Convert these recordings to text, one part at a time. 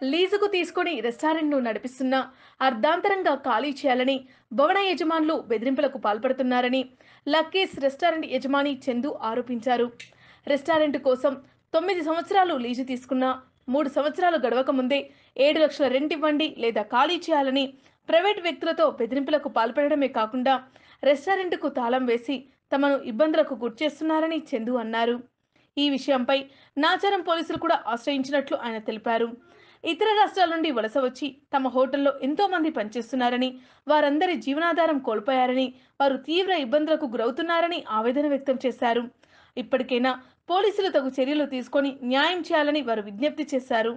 లీజుకు తీసుకుని రెస్టారెంట్ను నడిపిస్తున్నా అర్ధాంతరంగా ఖాళీ చేయాలని భవన యజమానులు బెదిరింపులకు పాల్పడుతున్నారని లక్కీస్ రెస్టారెంట్ యజమాని చందు ఆరోపించారు. రెస్టారెంట్ కోసం 9 సంవత్సరాలు లీజు తీసుకున్నా 3 సంవత్సరాలు గడవక ముందే 7 లక్షల రెంట్ ఇవ్వండి లేదా ఖాళీ చేయాలని ప్రైవేట్ వ్యక్తులతో బెదిరింపులకు పాల్పడమే కాకుండా రెస్టారెంట్కు తాళం వేసి తమను ఇబ్బందులకు గురిచేస్తున్నారని చందు అన్నారు. ఈ విషయంపై నాచారం పోలీసులు కూడా ఆశ్రయించినట్లు ఆయన తెలిపారు. ఇతర రాష్ట్రాల నుండి వలస వచ్చి తమ హోటల్లో ఎంతో మంది పనిచేస్తున్నారని, వారందరి జీవనాధారం కోల్పోయారని, వారు తీవ్ర ఇబ్బందులకు గురవుతున్నారని ఆవేదన వ్యక్తం చేశారు. ఇప్పటికైనా పోలీసులు తగు చర్యలు తీసుకొని న్యాయం చేయాలని వారు విజ్ఞప్తి చేశారు.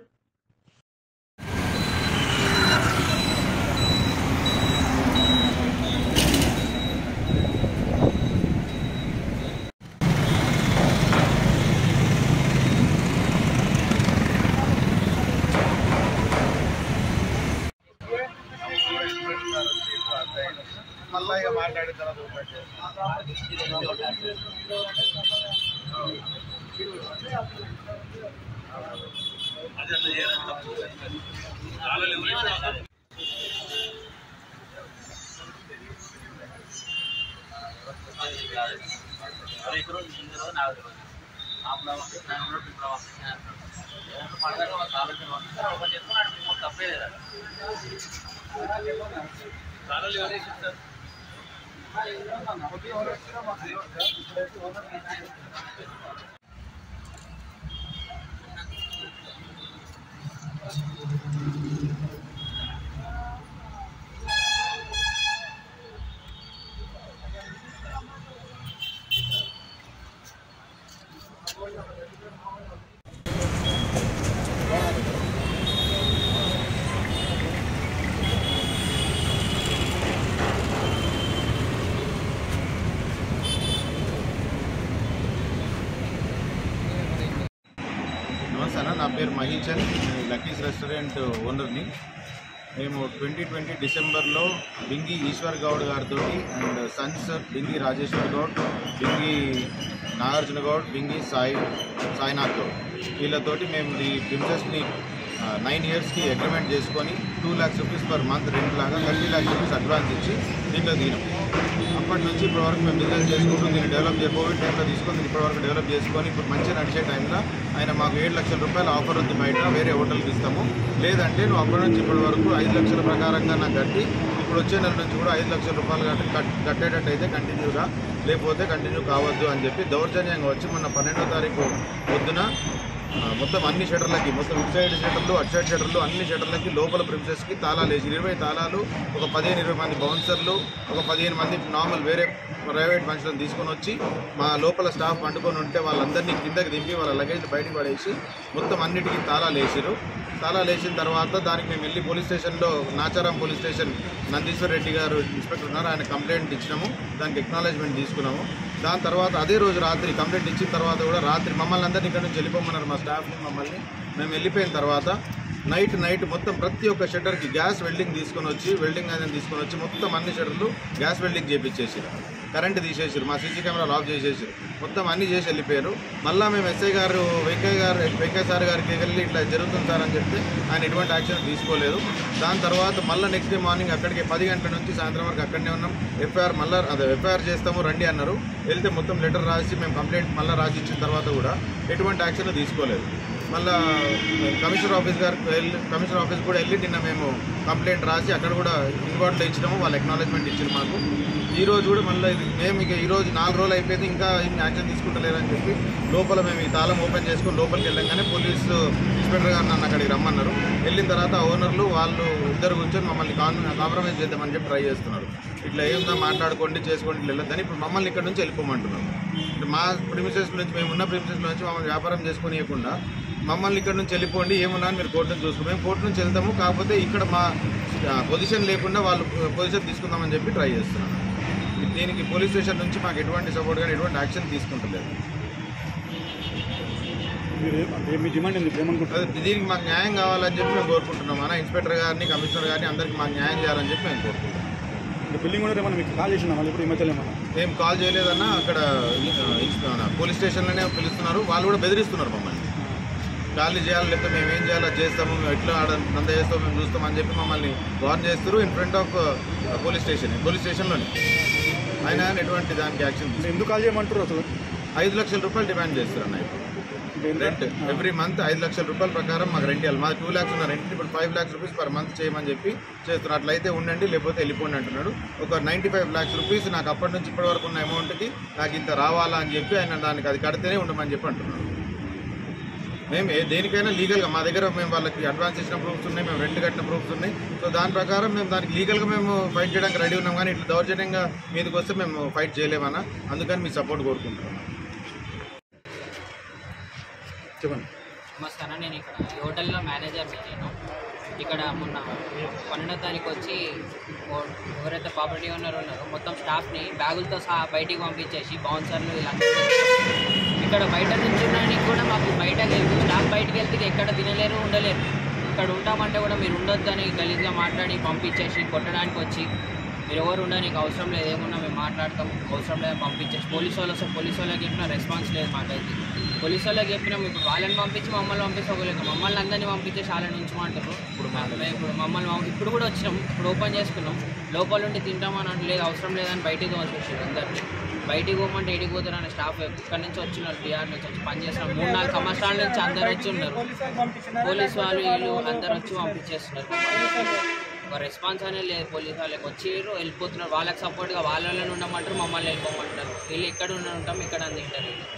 మళ్ళీ మాట్లాడిన తర్వాత నా పేరు మహీచంద్, లక్కీస్ రెస్టారెంట్ ఓనర్ని. మేము 2020 డిసెంబర్లో బింగి ఈశ్వర్ గౌడ్ గారితో అండ్ సన్స్ బింగి రాజేశ్వర్ గౌడ్, బింగి నాగార్జున గౌడ్, బింగి సాయినాథ్ గౌడ్ వీళ్ళతోటి మేము ఈ ప్రిన్సెస్ని 9 ఇయర్స్కి అగ్రిమెంట్ చేసుకొని 2 lakhs rupees per month rent లాగా 30 lakhs rupees అడ్వాన్స్ ఇచ్చి దీంట్లో దిగినాం. అప్పటి నుంచి ఇప్పటివరకు మేము బిజినెస్ చేసుకుంటూ దీన్ని డెవలప్ కోవిడ్ టైంలో తీసుకొని ఇప్పటివరకు డెవలప్ చేసుకొని ఇప్పుడు మంచిగా నడిచే టైంలో ఆయన మాకు 7 లక్షల రూపాయల ఆఫర్ ఉంది, బయట వేరే హోటల్కి ఇస్తాము, లేదంటే నువ్వు అప్పటి నుంచి ఇప్పటి వరకు 5 లక్షల ప్రకారంగా నాకు కట్టి ఇప్పుడు వచ్చే నెల నుంచి కూడా 5 లక్షల రూపాయలు కట్టేటట్టు అయితే కంటిన్యూగా, లేకపోతే కంటిన్యూ కావద్దు అని చెప్పి దౌర్జన్యంగా వచ్చి మొన్న 12వ తారీఖు పొద్దున మొత్తం అన్ని షటర్లకి, మొత్తం ఇటు సైడ్ షటర్లు అటు సైడ్ షటర్లు అన్ని షటర్లకి లోపల ప్రిన్సెస్కి తాళాలు వేసి 20 తాళాలు, ఒక 15-20 మంది బౌన్సర్లు, ఒక 15 మంది నార్మల్ వేరే ప్రైవేట్ మనుషులను తీసుకొని వచ్చి మా లోపల స్టాఫ్ పండుకొని ఉంటే వాళ్ళందరినీ కిందకి దింపి వాళ్ళ లగేజ్ బయటకు పడేసి మొత్తం అన్నిటికీ తాళాలు వేసారు. తాళాలు వేసిన తర్వాత దానికి మేము వెళ్ళి పోలీస్ స్టేషన్లో నాచారం పోలీస్ స్టేషన్ నందీశ్వర్ రెడ్డి గారు ఇన్స్పెక్టర్ ఉన్నారు, ఆయన కంప్లైంట్ ఇచ్చినాము, దానికి ఎక్నాలజ్మెంట్ తీసుకున్నాము. దాని తర్వాత అదే రోజు రాత్రి కంప్లైంట్ ఇచ్చిన తర్వాత కూడా రాత్రి మమ్మల్ని అందరినీ ఇక్కడ నుంచి వెళ్ళిపోమన్నారు, మా స్టాఫ్ని మమ్మల్ని. మేము వెళ్ళిపోయిన తర్వాత నైట్ మొత్తం ప్రతి ఒక్క షట్టర్కి గ్యాస్ వెల్డింగ్ తీసుకొని వచ్చి మొత్తం అన్ని షట్టర్లు గ్యాస్ వెల్డింగ్ చేపించేసారు, కరెంట్ తీసేసారు, మా సీసీ కెమెరాలు ఆఫ్ చేసేసారు, మొత్తం అన్నీ చేసి వెళ్ళిపోయారు. మళ్ళీ మేము ఎస్ఐ గారు వెంకయ్య సార్ గారికి వెళ్ళి ఇట్లా జరుగుతుంది సార్ అని చెప్తే ఆయన ఎటువంటి యాక్షన్ తీసుకోలేదు. దాని తర్వాత మళ్ళీ నెక్స్ట్ డే మార్నింగ్ అక్కడికి 10 గంటల నుంచి సాయంత్రం వరకు అక్కడనే ఉన్నాం. ఎఫ్ఐఆర్ చేస్తాము రండి అన్నారు. వెళ్తే మొత్తం లెటర్ రాసి మేము కంప్లైంట్ మళ్ళీ రాసి ఇచ్చిన తర్వాత కూడా ఎటువంటి యాక్షన్ తీసుకోలేదు. మళ్ళీ కమిషనర్ ఆఫీస్ కూడా వెళ్ళి నిన్న మేము కంప్లైంట్ రాసి అక్కడ కూడా ఇన్వార్డ్లో ఇచ్చినాము, వాళ్ళు ఎక్నాలజ్మెంట్ ఇచ్చారు మాకు. ఈరోజు కూడా మళ్ళీ మేము ఇక ఈరోజు 4 రోజులు అయిపోయింది, ఇంకా ఏం యాక్షన్ తీసుకుంటలేరని చెప్పి లోపల మేము ఈ తాళం ఓపెన్ చేసుకొని లోపలికి వెళ్ళంగానే పోలీసు ఇన్స్పెక్టర్ గారు నన్ను అక్కడికి రమ్మన్నారు. వెళ్ళిన తర్వాత ఓనర్లు వాళ్ళు ఇద్దరు కూర్చొని మమ్మల్ని కాంప్రమైజ్ చేద్దామని చెప్పి ట్రై చేస్తున్నారు. ఇట్లా ఏముందా మాట్లాడుకోండి చేసుకోండి ఇట్లా వెళ్ళొద్దని ఇప్పుడు మమ్మల్ని ఇక్కడ నుంచి వెళ్ళిపోమంటున్నారు. మా ప్రిమిసెస్ నుంచి మేము ఉన్న ప్రిమిసెస్ నుంచి మమ్మల్ని వ్యాపారం చేసుకునియకుండా మమ్మల్ని ఇక్కడ నుంచి వెళ్ళిపోండి, ఏమున్నా మీరు కోర్టును చూసుకుని మేము కోర్టు నుంచి వెళ్తాము, కాకపోతే ఇక్కడ మా పొజిషన్ లేకుండా వాళ్ళు పొజిషన్ తీసుకుందామని చెప్పి ట్రై చేస్తున్నాం. దీనికి పోలీస్ స్టేషన్ నుంచి మాకు ఎటువంటి సపోర్ట్ కానీ ఎటువంటి యాక్షన్ తీసుకుంటలేదు. దీనికి మాకు న్యాయం కావాలని చెప్పి మేము కోరుకుంటున్నాం. అన్న ఇన్స్పెక్టర్ గారిని, కమిషనర్ గారిని అందరికీ మాకు న్యాయం చేయాలని చెప్పి మేము కోరుకుంటున్నాం. బిల్డింగ్ కూడా ఏమన్నా మీకు కాల్ చేసినా వాళ్ళు ఇప్పుడు ఈ మధ్యలో ఏం కాల్ చేయలేదన్నా, అక్కడ పోలీస్ స్టేషన్లోనే పిలుస్తున్నారు, వాళ్ళు కూడా బెదిరిస్తున్నారు మమ్మల్ని. ఖాళీ చేయాలి, లేకపోతే మేము ఏం చేయాలో చేస్తాము, మేము ఎట్లా దంద చేస్తాము, మేము చూస్తాం అని చెప్పి మమ్మల్ని వార్న్ చేస్తారు ఇన్ ఫ్రంట్ ఆఫ్ పోలీస్ స్టేషన్లోని. ఆయన ఎటువంటి దానికి యాక్షన్ ఎందుకు కాల్ చేయమంటారు అసలు? 5 లక్షల రూపాయలు డిమాండ్ చేస్తారు అన్న. ఇప్పుడు రెంట్ ఎవ్రీ మంత్ 5 లక్షల రూపాయల ప్రకారం మాకు రెంట్ ఇవ్వాలి. మాకు 2 lakhs ఉన్న రెంట్ ఇప్పుడు 5 lakhs రూపీస్ పర్ మంత్ చేయమని చెప్పి చేస్తున్నారు. అట్లయితే ఉండండి, లేకపోతే వెళ్ళిపోండి అంటున్నాడు. ఒక 95 lakhs రూపీస్ నాకు అప్పటి నుంచి ఇప్పటి వరకు ఉన్న అమౌంట్కి నాకు ఇంత రావాలా అని చెప్పి ఆయన దానికి అది కడితేనే ఉండమని చెప్పి అంటున్నాడు. మేము దేనికైనా లీగల్గా మా దగ్గర మేము వాళ్ళకి అడ్వాన్స్ ఇచ్చిన ప్రూఫ్స్ ఉన్నాయి, మేము రెంట్ కట్టిన ప్రూఫ్స్ ఉన్నాయి. సో దాని ప్రకారం మేము దానికి లీగల్గా మేము ఫైట్ చేయడానికి రెడీ ఉన్నాం. కానీ ఇట్లా దౌర్జన్యంగా మీదకి వస్తే మేము ఫైట్ చేయలేమన్నా. అందుకని మీ సపోర్ట్ కోరుకుంటున్నాం. చెప్పండి. నమస్కారం, నేను ఇక్కడ ఈ హోటల్లో మేనేజర్. నేను ఇక్కడ మొన్న 12వ తారీఖు వచ్చి ఎవరైతే ప్రాపర్టీ ఉన్నారో మొత్తం స్టాఫ్ని బ్యాగులతో సహా బయటికి పంపించేసి బౌన్సర్లు వీళ్ళందరూ ఇక్కడ బయట నుంచున్నానికి కూడా మాకు బయట లేదు. స్టాఫ్ బయటికి వెళ్తే ఎక్కడ తినలేరు, ఉండలేరు. ఇక్కడ ఉంటామంటే కూడా మీరు ఉండొద్దని గలీజ్గా మాట్లాడి పంపించేసి కొట్టడానికి వచ్చి మీరు ఎవరు ఉండడానికి అవసరం లేదు, ఏమున్నా మేము మాట్లాడతాం, అవసరం లేదని పంపించేసి పోలీసు వాళ్ళు వస్తే పోలీసు వాళ్ళకి చెప్పిన రెస్పాన్స్ లేదు మాకైతే. పోలీసు వాళ్ళకి చెప్పినాం, ఇప్పుడు వాళ్ళని పంపించి మమ్మల్ని పంపించగలేక మమ్మల్ని అందరినీ పంపించేసి వాళ్ళని ఉంచమంటారు. ఇప్పుడు మమ్మల్ని ఇప్పుడు కూడా వచ్చినాం, ఇప్పుడు ఓపెన్ చేసుకున్నాం, లోపల నుండి తింటామని అంటే లేదు, అవసరం లేదని బయటికి తోసేసారు అందరినీ. బయటికి పోమంటే ఎడికి పోతారని స్టాఫ్ ఇక్కడ నుంచి వచ్చినారు, బీహార్ నుంచి వచ్చి పనిచేస్తున్నారు. 3-4 సంవత్సరాల నుంచి అందరు వచ్చి ఉన్నారు. పోలీసు వాళ్ళు వీళ్ళు అందరు వచ్చి పంపించేస్తున్నారు. ఒక రెస్పాన్స్ అనేది లేదు. పోలీసు వాళ్ళకి వచ్చి వెళ్ళిపోతున్నారు. వాళ్ళకి సపోర్ట్గా వాళ్ళని ఉండమంటారు, మమ్మల్ని వెళ్ళిపోమంటారు. వీళ్ళు ఎక్కడ ఉంటాం ఇక్కడ తింటారు.